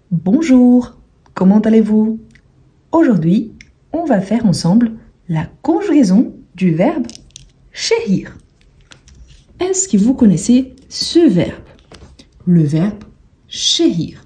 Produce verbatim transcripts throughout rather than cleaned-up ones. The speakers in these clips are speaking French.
Bonjour, comment allez-vous? Aujourd'hui, on va faire ensemble la conjugaison du verbe chérir. Est-ce que vous connaissez ce verbe? Le verbe chérir.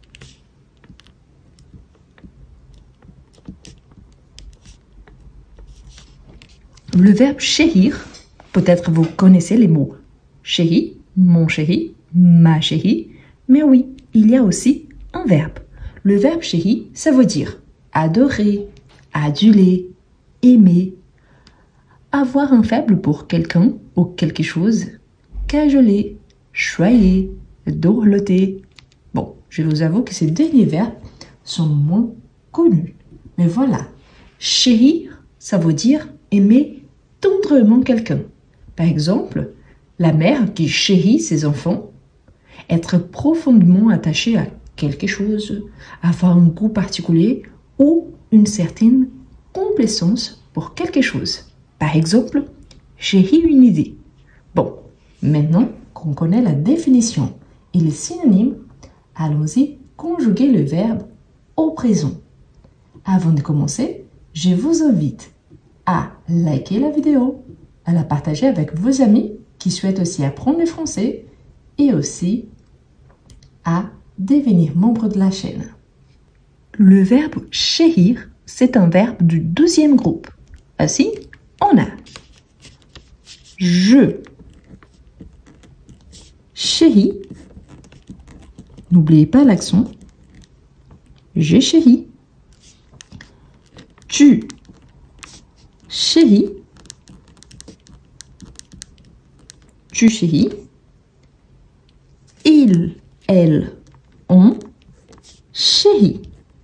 Le verbe chérir, peut-être vous connaissez les mots chéri, mon chéri, ma chérie, mais oui, il y a aussi un verbe. Le verbe chéri, ça veut dire adorer, aduler, aimer, avoir un faible pour quelqu'un ou quelque chose, cajoler, choyer, dorloter. Bon, je vous avoue que ces derniers verbes sont moins connus. Mais voilà, chérir, ça veut dire aimer tendrement quelqu'un. Par exemple, la mère qui chérit ses enfants, être profondément attaché à quelque chose, avoir un goût particulier ou une certaine complaisance pour quelque chose. Par exemple, chérir une idée. Bon, maintenant qu'on connaît la définition et les synonymes, allons-y conjuguer le verbe au présent. Avant de commencer, je vous invite à liker la vidéo, à la partager avec vos amis qui souhaitent aussi apprendre le français et aussi à devenir membre de la chaîne. Le verbe chérir, c'est un verbe du deuxième groupe. Ainsi, on a je chéris. N'oubliez pas l'accent. Je chéris. Tu chéris. Tu chéris. Il, elle, on chérit.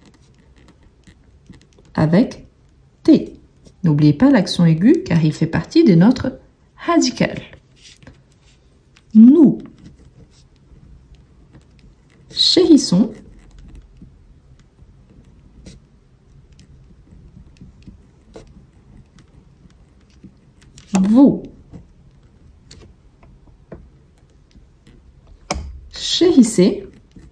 Avec T. N'oubliez pas l'accent aigu car il fait partie de notre radical. Nous chérissons. Vous chérissez.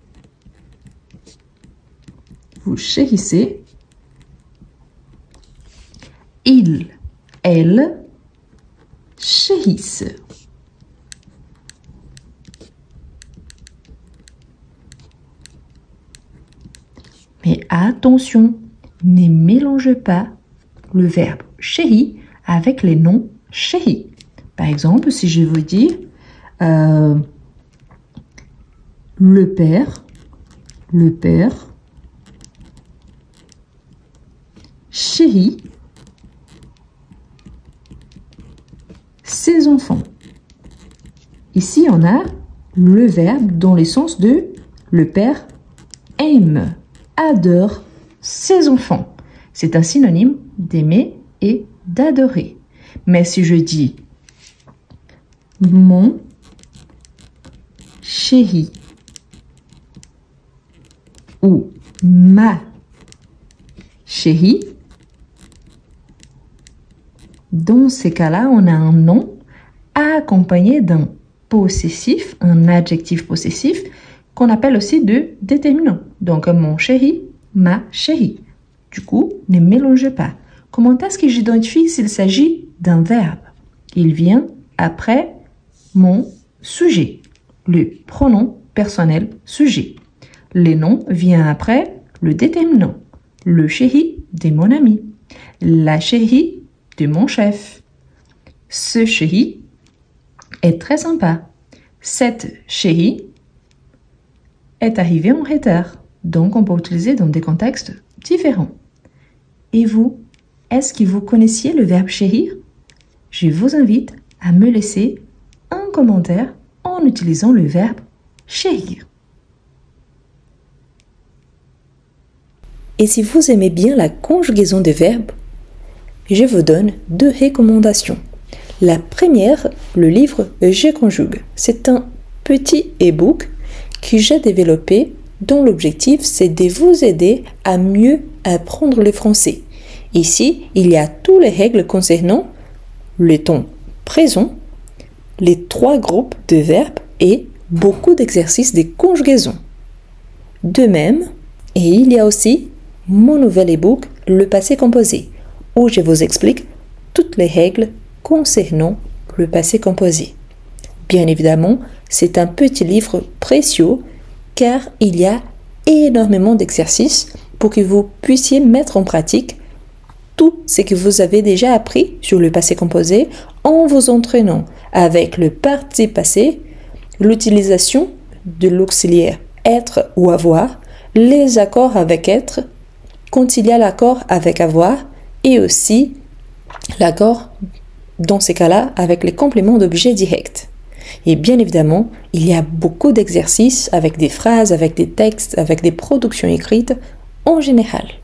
Vous chérissez. Il, elle chérissent. Mais attention, ne mélangez pas le verbe chéri avec les noms chéris. Par exemple, si je veux dire euh, le père, le père chérit ses enfants. Ici, on a le verbe dans le sens de le père aime, adore ses enfants. C'est un synonyme d'aimer et d'adorer. Mais si je dis mon chéri ou ma chérie, dans ces cas-là, on a un nom accompagné d'un possessif, un adjectif possessif, qu'on appelle aussi de déterminant. Donc, mon chéri, ma chérie. Du coup, ne mélangez pas. Comment est-ce que j'identifie s'il s'agit d'un verbe? Il vient après mon sujet, le pronom personnel sujet. Le nom vient après le déterminant, le chéri de mon ami, la chérie de mon chef. Ce chéri est très sympa. Cette chérie est arrivée en retard. Donc, on peut utiliser dans des contextes différents. Et vous, est-ce que vous connaissiez le verbe chérir? Je vous invite à me laisser un commentaire en utilisant le verbe chérir. Et si vous aimez bien la conjugaison des verbes, je vous donne deux recommandations. La première, le livre Je conjugue. C'est un petit e-book que j'ai développé dont l'objectif c'est de vous aider à mieux apprendre le français. Ici, il y a toutes les règles concernant le temps présent, les trois groupes de verbes et beaucoup d'exercices de conjugaison. De même, et il y a aussi mon nouvel e-book, le passé composé, où je vous explique toutes les règles concernant le passé composé. Bien évidemment, c'est un petit livre précieux car il y a énormément d'exercices pour que vous puissiez mettre en pratique tout ce que vous avez déjà appris sur le passé composé en vous entraînant avec le parti passé, l'utilisation de l'auxiliaire être ou avoir, les accords avec être, quand il y a l'accord avec avoir et aussi l'accord dans ces cas-là avec les compléments d'objet direct. Et bien évidemment, il y a beaucoup d'exercices avec des phrases, avec des textes, avec des productions écrites en général.